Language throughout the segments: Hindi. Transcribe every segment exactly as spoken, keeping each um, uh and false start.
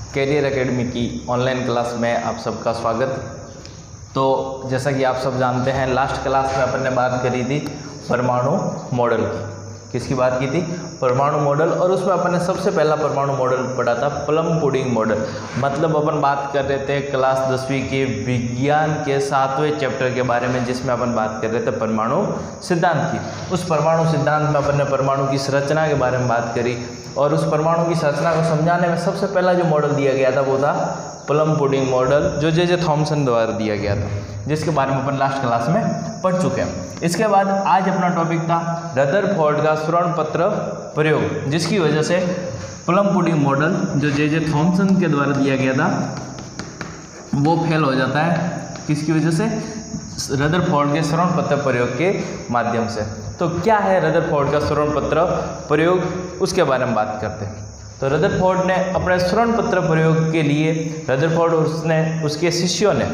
कैरियर एकेडमी की ऑनलाइन क्लास में आप सबका स्वागत। तो जैसा कि आप सब जानते हैं, लास्ट क्लास में अपन ने बात करी थी परमाणु मॉडल की। किसकी बात की थी? परमाणु मॉडल। और उसमें अपन ने सबसे पहला परमाणु मॉडल पढ़ा था प्लम पुडिंग मॉडल। मतलब अपन बात कर रहे थे क्लास दसवीं के विज्ञान के सातवें चैप्टर के बारे में, जिसमें अपन बात कर रहे थे परमाणु सिद्धांत की। उस परमाणु सिद्धांत में अपन ने परमाणु की संरचना के बारे में बात करी, और उस परमाणु की संरचना को समझाने में सबसे पहला जो मॉडल दिया गया था वो था प्लम पुडिंग मॉडल, जो जे जे थॉमसन द्वारा दिया गया था, जिसके बारे में अपन लास्ट क्लास में पढ़ चुके हैं। इसके बाद आज अपना टॉपिक था रदरफोर्ड का स्वर्ण पत्र प्रयोग, जिसकी वजह से प्लम पुडिंग मॉडल जो जे जे थॉमसन के द्वारा दिया गया था वो फेल हो जाता है। किसकी वजह से? रदरफोर्ड के स्वर्ण पत्र प्रयोग के माध्यम से। तो क्या है रदरफोर्ड का स्वर्ण पत्र प्रयोग, उसके बारे में बात करते हैं। तो रदरफोर्ड ने अपने स्वर्ण पत्र प्रयोग के लिए रदरफोर्ड और उसने उसके शिष्यों ने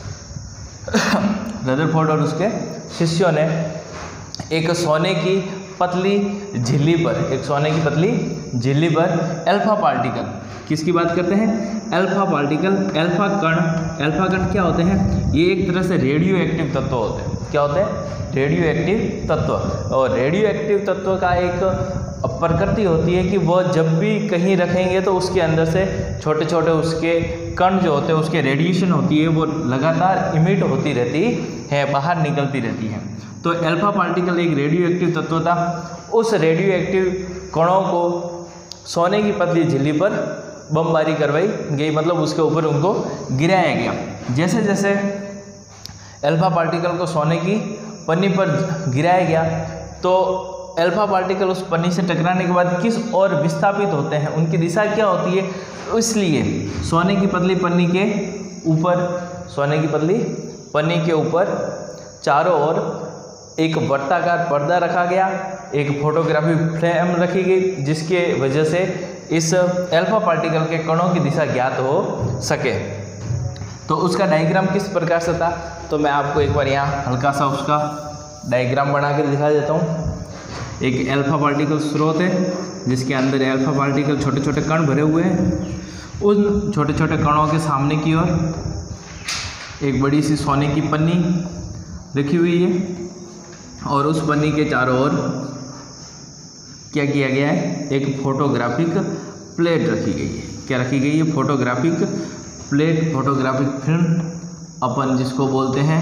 रदरफोर्ड और उसके शिष्यों ने एक सोने की पतली झिल्ली पर एक सोने की पतली झिल्ली पर अल्फा पार्टिकल, किसकी बात करते हैं? अल्फा पार्टिकल, अल्फा कण। अल्फा कण क्या होते हैं? ये एक तरह से रेडियो एक्टिव तत्व होते हैं। क्या होते हैं? रेडियो एक्टिव तत्व। और रेडियो एक्टिव तत्व का एक प्रकृति होती है कि वो जब भी कहीं रखेंगे तो उसके अंदर से छोटे छोटे उसके कण जो होते हैं, उसके रेडिएशन होती है, वो लगातार इमिट होती रहती है, बाहर निकलती रहती है। तो अल्फा पार्टिकल एक रेडियो एक्टिव तत्व था। उस रेडियो एक्टिव कणों को सोने की पतली झिल्ली पर बमबारी करवाई गई, मतलब उसके ऊपर उनको गिराया गया। जैसे जैसे अल्फा पार्टिकल को सोने की पन्नी पर गिराया गया तो अल्फा पार्टिकल उस पन्नी से टकराने के बाद किस ओर विस्थापित होते हैं, उनकी दिशा क्या होती है। तो इसलिए सोने की पतली पन्नी के ऊपर सोने की पतली पन्नी के ऊपर चारों ओर एक वर्ताकार पर्दा रखा गया, एक फोटोग्राफी फ्रेम रखी गई, जिसके वजह से इस अल्फा पार्टिकल के कणों की दिशा ज्ञात हो सके। तो उसका डायग्राम किस प्रकार से था, तो मैं आपको एक बार यहाँ हल्का सा उसका डायग्राम बना कर दिखा देता हूँ। एक अल्फा पार्टिकल स्रोत है, जिसके अंदर अल्फा पार्टिकल छोटे छोटे कण भरे हुए हैं। उन छोटे छोटे कणों के सामने की ओर एक बड़ी सी सोने की पन्नी रखी हुई है, और उस पन्नी के चारों ओर क्या किया गया है? एक फोटोग्राफिक प्लेट रखी गई है। क्या रखी गई है? फोटोग्राफिक प्लेट, फोटोग्राफिक फिल्म अपन जिसको बोलते हैं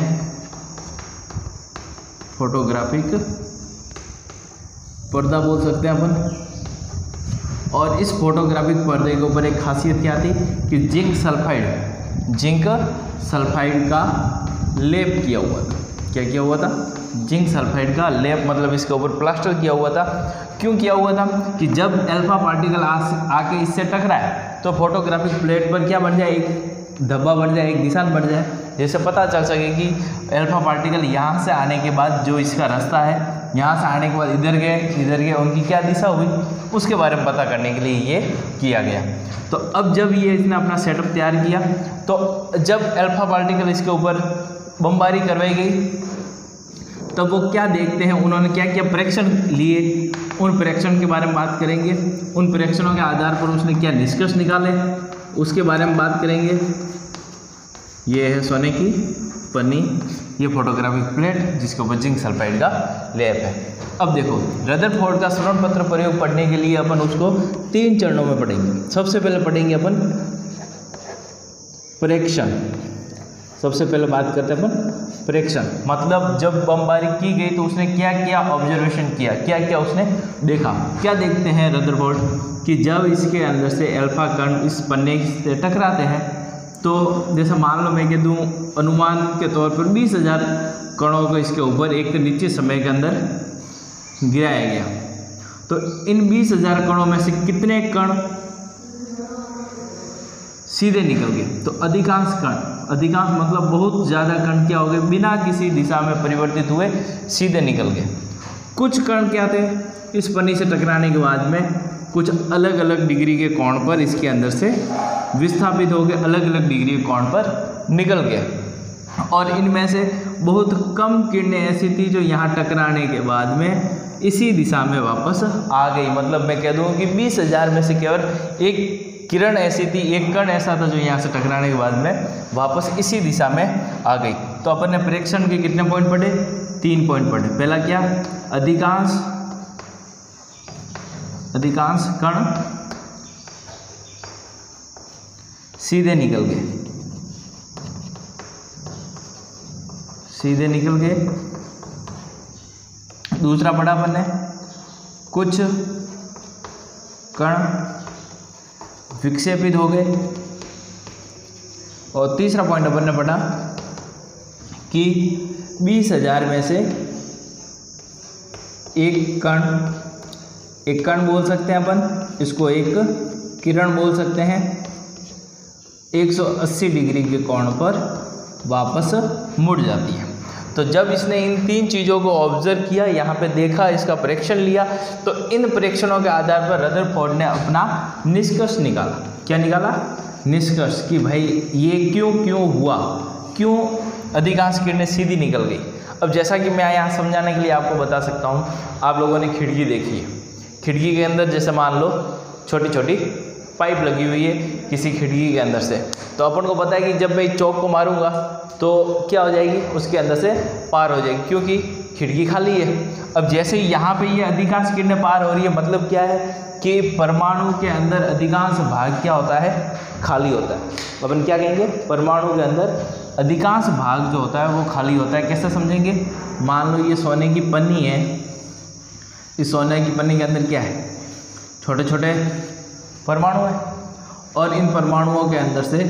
फोटोग्राफिक पर्दा बोल सकते हैं अपन। और इस फोटोग्राफिक पर्दे के ऊपर एक खासियत क्या थी कि जिंक सल्फाइड जिंक सल्फाइड का लेप किया हुआ था। क्या किया हुआ था? जिंक सल्फाइड का लेप, मतलब इसके ऊपर प्लास्टर किया हुआ था। क्यों किया हुआ था? कि जब अल्फा पार्टिकल आके इससे टकराए तो फोटोग्राफिक प्लेट पर क्या बन जाए? एक धब्बा बन जाए, एक निशान बन जाए, जैसे पता चल सके कि अल्फा पार्टिकल यहाँ से आने के बाद जो इसका रास्ता है, यहाँ से आने के बाद इधर गए इधर गए उनकी क्या दिशा हुई, उसके बारे में पता करने के लिए ये किया गया। तो अब जब ये इसने अपना सेटअप तैयार किया, तो जब अल्फा पार्टिकल इसके ऊपर बमबारी करवाई गई तब वो क्या देखते हैं, उन्होंने क्या क्या परीक्षण लिए, उन परीक्षण के बारे में बात करेंगे। उन परीक्षणों के आधार पर उसने क्या निष्कर्ष निकाले, उसके बारे में बात करेंगे। ये है सोने की पन्नी, ये फोटोग्राफिक प्लेट जिसके ऊपर जिंक सल्फाइड का लेप है। अब देखो, रदरफोर्ड का स्वर्ण पत्र प्रयोग पढ़ने के लिए अपन उसको तीन चरणों में पढ़ेंगे। सबसे पहले पढ़ेंगे अपन परीक्षण। सबसे पहले बात करते हैं अपन परीक्षण, मतलब जब बमबारी की गई तो उसने क्या क्या ऑब्जर्वेशन किया, क्या क्या उसने देखा। क्या देखते हैं रदरफोर्ड कि जब इसके अंदर से अल्फा कण इस पन्ने से टकराते हैं तो जैसे मान लो मैं कह दूँ अनुमान के तौर पर बीस हज़ार कणों को इसके ऊपर एक निश्चित समय के अंदर गिराया गया। तो इन बीस हज़ार कणों में से कितने कण सीधे निकल गए? तो अधिकांश कण, अधिकांश मतलब बहुत ज़्यादा कण क्या हो गए, बिना किसी दिशा में परिवर्तित हुए सीधे निकल गए। कुछ कण क्या थे, इस पन्नी से टकराने के बाद में कुछ अलग अलग डिग्री के कोण पर इसके अंदर से विस्थापित हो गए, अलग अलग डिग्री के कोण पर निकल गए। और इनमें से बहुत कम किरणें ऐसी थी जो यहाँ टकराने के बाद में इसी दिशा में वापस आ गई। मतलब मैं कह दूँ कि बीस हज़ार में से केवल एक किरण ऐसी थी, एक कण ऐसा था जो यहाँ से टकराने के बाद में वापस इसी दिशा में आ गई। तो अपन ने प्रेक्षण के कितने पॉइंट पढ़े? तीन पॉइंट पढ़े। पहला क्या? अधिकांश अधिकांश कण सीधे निकल गए, सीधे निकल गए। दूसरा पढ़ा अपन ने कुछ कण विक्षेपित हो गए। और तीसरा पॉइंट अपन ने पढ़ा कि बीस हजार में से एक कण, एक कण बोल सकते हैं अपन, इसको एक किरण बोल सकते हैं, एक सौ अस्सी डिग्री के कोण पर वापस मुड़ जाती है। तो जब इसने इन तीन चीज़ों को ऑब्जर्व किया, यहाँ पे देखा, इसका प्रेक्षण लिया, तो इन प्रेक्षणों के आधार पर रदरफोर्ड ने अपना निष्कर्ष निकाला। क्या निकाला? निष्कर्ष कि भाई ये क्यों क्यों हुआ, क्यों अधिकांश किरणें सीधी निकल गई। अब जैसा कि मैं यहाँ समझाने के लिए आपको बता सकता हूँ, आप लोगों ने खिड़की देखी है, खिड़की के अंदर जैसे मान लो छोटी छोटी पाइप लगी हुई है किसी खिड़की के अंदर से, तो अपन को पता है कि जब मैं चौक को मारूंगा तो क्या हो जाएगी, उसके अंदर से पार हो जाएगी, क्योंकि खिड़की खाली है। अब जैसे ही यहाँ पे ये अधिकांश किरणें पार हो रही है, मतलब क्या है कि परमाणु के अंदर अधिकांश भाग क्या होता है? खाली होता है। अपन क्या कहेंगे? परमाणु के अंदर अधिकांश भाग जो होता है वो खाली होता है। कैसे समझेंगे? मान लो ये सोने की पन्नी है, इस सोने की पन्नी के अंदर क्या है? छोटे छोटे परमाणु है, और इन परमाणुओं के अंदर से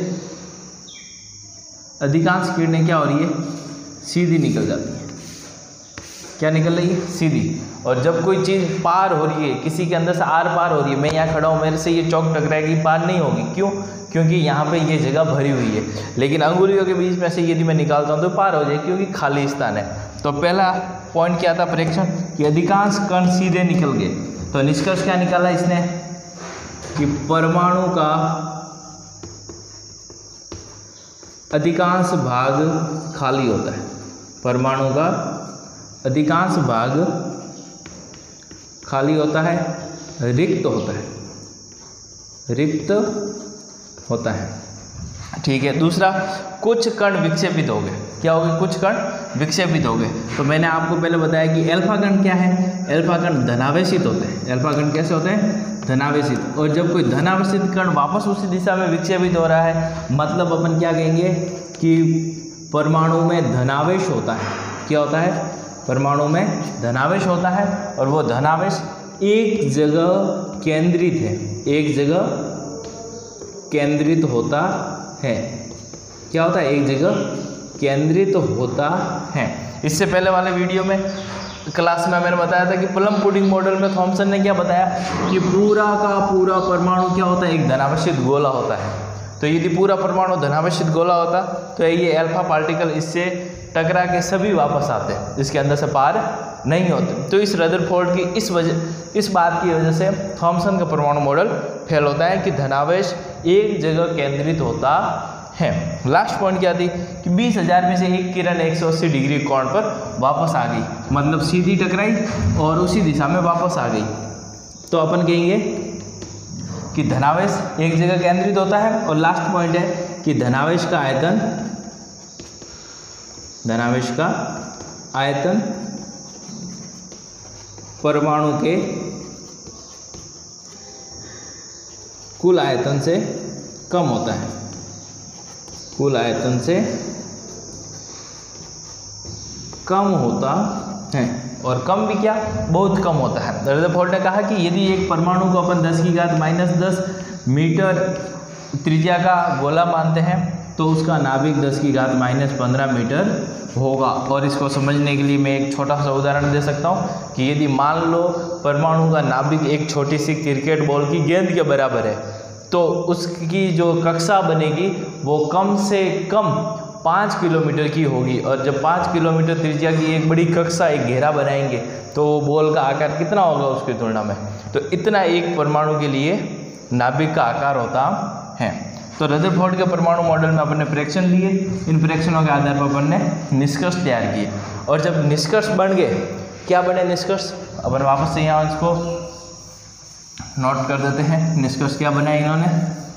अधिकांश किरणें क्या हो रही है? सीधी निकल जाती है। क्या निकल रही है? सीधी। और जब कोई चीज़ पार हो रही है, किसी के अंदर से आर पार हो रही है, मैं यहाँ खड़ा हूँ, मेरे से ये चौक टकराएगी, पार नहीं होगी। क्यों? क्योंकि यहाँ पे ये जगह भरी हुई है। लेकिन अंगुलियों के बीच में से यदि मैं निकालता हूँ तो पार हो जाए, क्योंकि खाली स्थान है। तो पहला पॉइंट क्या था प्रेक्षण? कि अधिकांश कण सीधे निकल गए। तो निष्कर्ष क्या निकाला इसने? कि परमाणु का अधिकांश भाग खाली होता है, परमाणु का अधिकांश भाग खाली होता है, रिक्त होता है, रिक्त होता है। ठीक है। दूसरा, कुछ कण विक्षेपित हो गए। क्या हो गए? कुछ कण विक्षेपित हो गए। तो मैंने आपको पहले बताया कि अल्फा कण क्या है? अल्फा कण धनावेशित होते हैं। अल्फा कण कैसे होते हैं? धनावेशित। और जब कोई धनावेशित कण वापस उसी दिशा में विक्षेपित हो रहा है, मतलब अपन क्या कहेंगे कि परमाणु में धनावेश होता है। क्या होता है? परमाणु में धनावेश होता है, और वो धनावेश एक जगह केंद्रित है, एक जगह केंद्रित होता है। क्या होता है? एक जगह केंद्रित होता है। इससे पहले वाले वीडियो में क्लास में मैंने बताया था कि प्लम पुडिंग मॉडल में थॉमसन ने क्या बताया कि पूरा का पूरा परमाणु क्या होता है? एक धनावेशित गोला होता है। तो यदि पूरा परमाणु धनावेशित गोला होता तो ये अल्फा पार्टिकल इससे टकरा के सभी वापस आते, इसके अंदर से पार नहीं होते। तो इस रदरफोर्ड की इस वजह इस बात की वजह से थॉमसन का परमाणु मॉडल फेल होता है कि धनावेश एक जगह केंद्रित होता है। लास्ट पॉइंट क्या थी कि बीस हजार में से एक किरण एक सौ अस्सी डिग्री कोण पर वापस आ गई, मतलब सीधी टकराई और उसी दिशा में वापस आ गई। तो अपन कहेंगे कि धनावेश एक जगह केंद्रित होता है। और लास्ट पॉइंट है कि धनावेश का आयतन धनावेश का आयतन परमाणु के कुल आयतन से कम होता है, कुल आयतन से कम होता है। और कम भी क्या? बहुत कम होता है। रदरफोर्ड ने कहा कि यदि एक परमाणु को अपन दस की घात माइनस दस मीटर त्रिज्या का गोला मानते हैं तो उसका नाभिक दस की घात माइनस पंद्रह मीटर होगा। और इसको समझने के लिए मैं एक छोटा सा उदाहरण दे सकता हूँ कि यदि मान लो परमाणु का नाभिक एक छोटी सी क्रिकेट बॉल की गेंद के बराबर है, तो उसकी जो कक्षा बनेगी वो कम से कम पाँच किलोमीटर की होगी। और जब पाँच किलोमीटर त्रिज्या की एक बड़ी कक्षा, एक घेरा बनाएंगे तो बॉल का आकार कितना होगा उसकी तुलना में? तो इतना एक परमाणु के लिए नाभिक का आकार होता है। तो रदरफोर्ड के परमाणु मॉडल में अपन ने प्रेक्षण लिए, इन प्रेक्षणों के आधार पर अपन ने निष्कर्ष तैयार किए। और जब निष्कर्ष बन गए, क्या बने निष्कर्ष? अपन वापस से यहाँ इसको नोट कर देते हैं। निष्कर्ष क्या बनाए इन्होंने?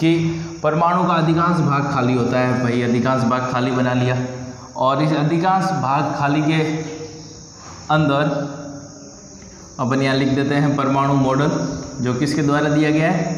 कि परमाणु का अधिकांश भाग खाली होता है। भाई अधिकांश भाग खाली बना लिया, और इस अधिकांश भाग खाली के अंदर अपन यहाँ लिख देते हैं परमाणु मॉडल, जो किसके द्वारा दिया गया है,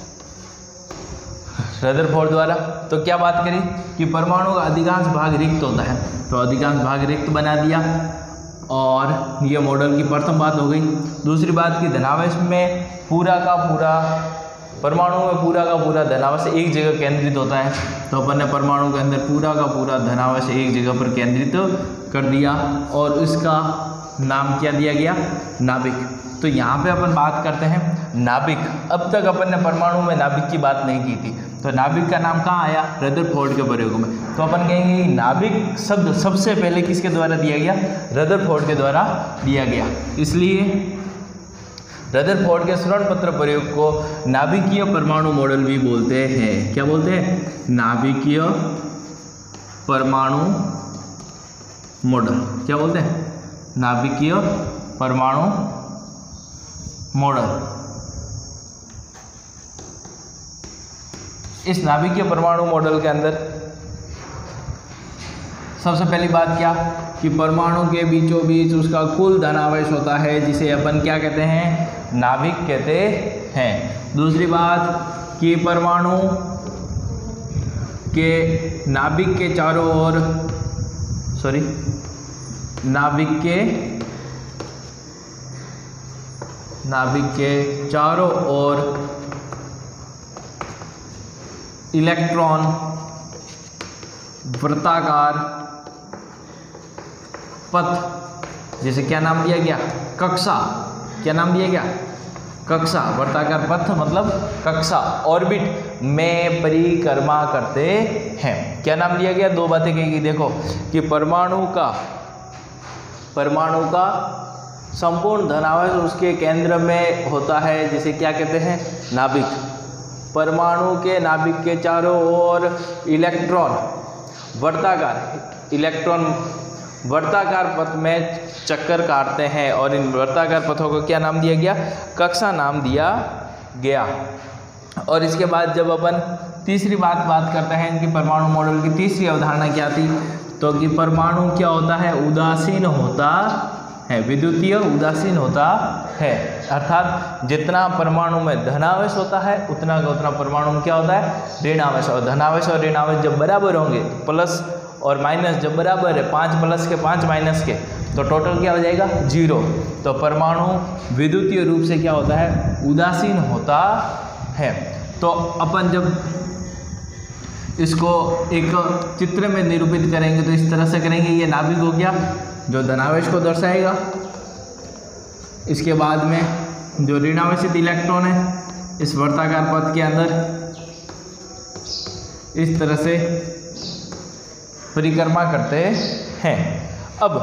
रदरफोर्ड द्वारा। तो क्या बात करी कि परमाणु का अधिकांश भाग रिक्त होता है, तो अधिकांश भाग रिक्त बना दिया, और ये मॉडल की प्रथम बात हो गई। दूसरी बात की धनावेश में पूरा का पूरा, परमाणु में पूरा का पूरा धनावेश एक जगह केंद्रित होता है, तो अपन ने परमाणु के अंदर पूरा का पूरा धनावेश एक जगह पर केंद्रित कर दिया, और उसका नाम क्या दिया गया, नाभिक। तो यहाँ पे अपन बात करते हैं नाभिक। अब तक अपन ने परमाणु में नाभिक की बात नहीं की थी, तो नाभिक का नाम कहाँ आया, रदरफोर्ड के प्रयोग में। तो अपन कहेंगे नाभिक शब्द सबसे पहले किसके द्वारा दिया गया, रदरफोर्ड के द्वारा दिया गया। इसलिए रदरफोर्ड के श्रवण पत्र प्रयोग को नाभिकीय परमाणु मॉडल भी बोलते हैं। क्या बोलते हैं, नाभिकीय परमाणु मॉडल। क्या बोलते हैं, नाभिकीय परमाणु मॉडल। इस नाभिकीय परमाणु मॉडल के अंदर सबसे पहली बात क्या कि परमाणु के बीचों बीच उसका कुल धनावेश होता है, जिसे अपन क्या कहते हैं, नाभिक कहते हैं। दूसरी बात कि परमाणु के नाभिक के चारों ओर, सॉरी नाभिक के नाभिक के चारों ओर इलेक्ट्रॉन वृत्ताकार पथ, जिसे क्या नाम दिया गया, कक्षा। क्या नाम दिया गया, कक्षा। वृत्ताकार पथ मतलब कक्षा, ऑर्बिट में परिक्रमा करते हैं। क्या नाम दिया गया, दो बातें कही गई। देखो कि परमाणु का परमाणु का संपूर्ण धनावेश उसके केंद्र में होता है, जिसे क्या कहते हैं, नाभिक। परमाणु के नाभिक के चारों ओर इलेक्ट्रॉन वर्ताकार इलेक्ट्रॉन वर्ताकार पथ में चक्कर काटते हैं, और इन वर्ताकार पथों को क्या नाम दिया गया, कक्षा नाम दिया गया। और इसके बाद जब अपन तीसरी बात बात करते हैं इनकी परमाणु मॉडल की तीसरी अवधारणा क्या थी, तो कि परमाणु क्या होता है, उदासीन होता है, विद्युतीय उदासीन होता है। अर्थात जितना परमाणु में धनावेश होता है उतना का उतना परमाणु में क्या होता है, ऋणावेश। और धनावेश और ऋणावेश जब बराबर होंगे, प्लस और माइनस जब बराबर है, पाँच प्लस के पाँच माइनस के, तो टोटल क्या हो जाएगा, जीरो। तो परमाणु विद्युतीय रूप से क्या होता है, उदासीन होता है। तो अपन जब इसको एक चित्र में निरूपित करेंगे तो इस तरह से करेंगे, ये नाभिक हो गया जो धनावेश को दर्शाएगा। इसके बाद में जो ऋणावेशित इलेक्ट्रॉन है इस वर्ताकार पथ के अंदर इस तरह से परिक्रमा करते हैं। अब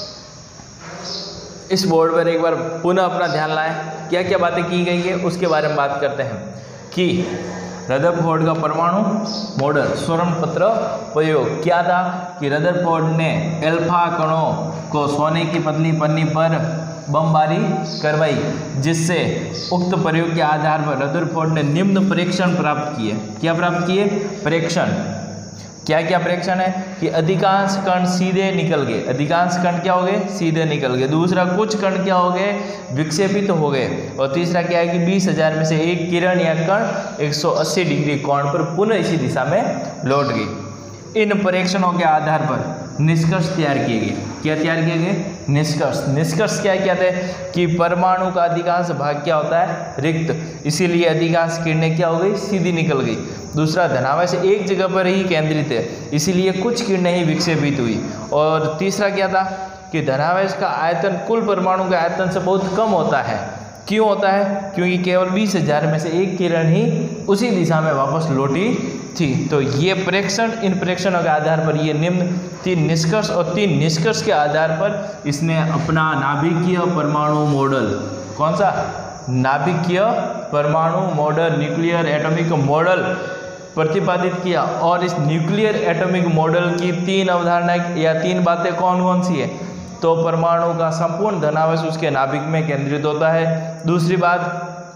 इस बोर्ड पर एक बार पुनः अपना ध्यान लाएं, क्या क्या बातें की गई है उसके बारे में बात करते हैं। कि रदरफोर्ड का परमाणु मॉडल स्वर्ण पत्र प्रयोग क्या था कि रदरफोर्ड ने अल्फा कणों को सोने की पतली पन्नी पर बमबारी करवाई, जिससे उक्त प्रयोग के आधार पर रदरफोर्ड ने निम्न परीक्षण प्राप्त किए। क्या प्राप्त किए, परीक्षण। क्या क्या परीक्षण है कि अधिकांश कण सीधे निकल गए, अधिकांश कण क्या हो गए, सीधे निकल गए। दूसरा, कुछ कण क्या हो गए, विक्षेपित तो हो गए। और तीसरा क्या है कि बीस हजार में से एक किरण या कण एक सौ अस्सी डिग्री कोण पर पुनः इसी दिशा में लौट गई। इन परीक्षणों के आधार पर निष्कर्ष तैयार किए गए। क्या तैयार किए गए, निष्कर्ष। निष्कर्ष क्या क्या थे कि परमाणु का अधिकांश भाग क्या होता है, रिक्त, इसीलिए अधिकांश किरणें क्या हो गई, सीधी निकल गई। दूसरा, धनावेश एक जगह पर ही केंद्रित है, इसीलिए कुछ किरणें ही विक्षेपित हुई। और तीसरा क्या था कि धनावेश का आयतन कुल परमाणु के आयतन से बहुत कम होता है। क्यों होता है, क्योंकि केवल बीस हजार में से एक किरण ही उसी दिशा में वापस लौटी थी। तो ये प्रेक्षण, इन प्रेक्षणों के आधार पर ये निम्न तीन निष्कर्ष, और तीन निष्कर्ष के आधार पर इसने अपना नाभिकीय परमाणु मॉडल, कौन सा, नाभिकीय परमाणु मॉडल, न्यूक्लियर एटॉमिक मॉडल प्रतिपादित किया। और इस न्यूक्लियर एटॉमिक मॉडल की तीन अवधारणाएं या तीन बातें कौन कौन सी है, तो परमाणु का संपूर्ण धनावेश उसके नाभिक में केंद्रित होता है। दूसरी बात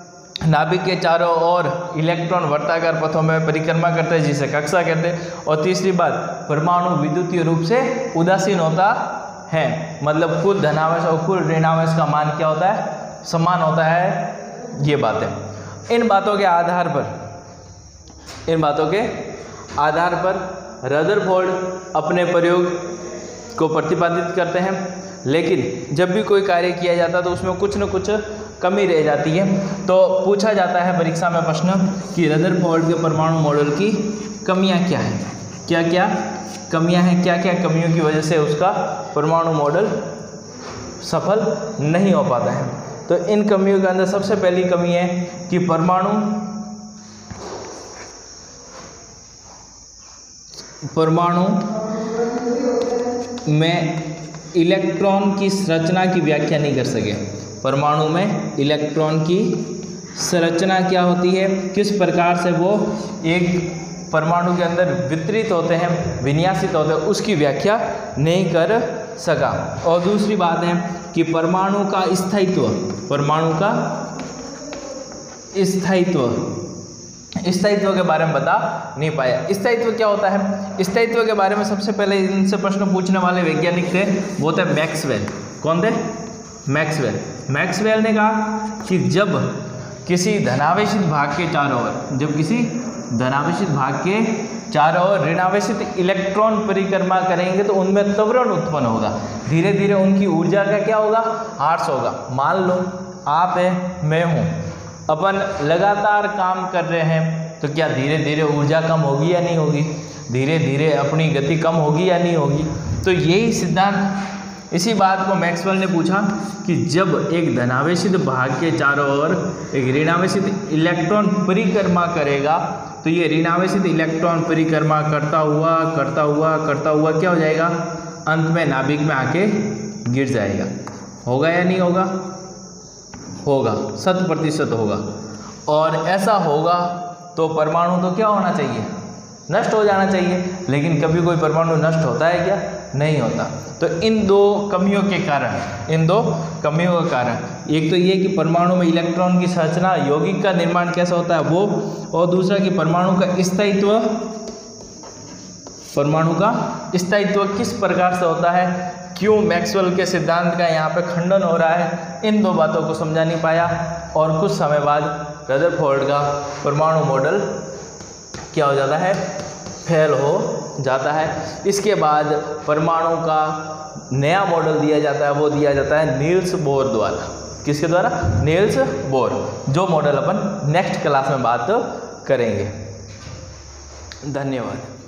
नाभिक के चारों ओर इलेक्ट्रॉन वर्ताकार पथों में परिक्रमा करते हैं जिसे कक्षा कहते हैं। और तीसरी बात, परमाणु विद्युतीय रूप से उदासीन होता है, मतलब कुल धनावेश और कुल ऋणावेश का मान क्या होता है, समान होता है। ये बातें इन बातों के आधार पर इन बातों के आधार पर रदरफोर्ड अपने प्रयोग को प्रतिपादित करते हैं। लेकिन जब भी कोई कार्य किया जाता है तो उसमें कुछ न कुछ कमी रह जाती है। तो पूछा जाता है परीक्षा में प्रश्न कि रदरफोर्ड के परमाणु मॉडल की कमियां क्या हैं, क्या क्या कमियां हैं, क्या क्या कमियों की वजह से उसका परमाणु मॉडल सफल नहीं हो पाता है। तो इन कमियों के अंदर सबसे पहली कमी है कि परमाणु परमाणु में इलेक्ट्रॉन की संरचना की व्याख्या नहीं कर सके। परमाणु में इलेक्ट्रॉन की संरचना क्या होती है, किस प्रकार से वो एक परमाणु के अंदर वितरित होते हैं, विन्यासित होते हैं, उसकी व्याख्या नहीं कर सका। और दूसरी बात है कि परमाणु का स्थायित्व परमाणु का स्थायित्व स्थायित्व के बारे में बता नहीं पाया। स्थायित्व क्या होता है, स्थायित्व के बारे में सबसे पहले इनसे प्रश्न पूछने वाले वैज्ञानिक थे, वो थे मैक्सवेल। कौन थे? मैक्सवेल। मैक्सवेल ने कहा कि जब किसी धनावेशित भाग के चारों ओर जब किसी धनावेशित भाग के चारों ओर ऋणावेशित इलेक्ट्रॉन परिक्रमा करेंगे तो उनमें त्वरण उत्पन्न होगा, धीरे धीरे उनकी ऊर्जा का क्या होगा, ह्रास होगा। मान लो आप है, मैं हूँ, अपन लगातार काम कर रहे हैं तो क्या धीरे धीरे ऊर्जा कम होगी या नहीं होगी, धीरे धीरे अपनी गति कम होगी या नहीं होगी। तो यही सिद्धांत, इसी बात को मैक्सवेल ने पूछा कि जब एक धनावेशित भाग के चारों ओर एक ऋणावेशित इलेक्ट्रॉन परिक्रमा करेगा तो ये ऋणावेशित इलेक्ट्रॉन परिक्रमा करता हुआ करता हुआ करता हुआ क्या हो जाएगा, अंत में नाभिक में आके गिर जाएगा। होगा या नहीं होगा? होगा, शत प्रतिशत होगा। और ऐसा होगा तो परमाणु तो क्या होना चाहिए, नष्ट हो जाना चाहिए। लेकिन कभी कोई परमाणु नष्ट होता है क्या? नहीं होता। तो इन दो कमियों के कारण इन दो कमियों के कारण एक तो ये कि परमाणु में इलेक्ट्रॉन की संरचना, यौगिक का निर्माण कैसे होता है वो, और दूसरा कि परमाणु का स्थायित्व परमाणु का स्थायित्व किस प्रकार से होता है, क्यों मैक्सवेल के सिद्धांत का यहाँ पे खंडन हो रहा है, इन दो बातों को समझा नहीं पाया। और कुछ समय बाद रदरफोर्ड का परमाणु मॉडल क्या हो जाता है, फेल हो जाता है। इसके बाद परमाणु का नया मॉडल दिया जाता है, वो दिया जाता है नील्स बोर द्वारा। किसके द्वारा? नील्स बोर, जो मॉडल अपन नेक्स्ट क्लास में बात करेंगे। धन्यवाद।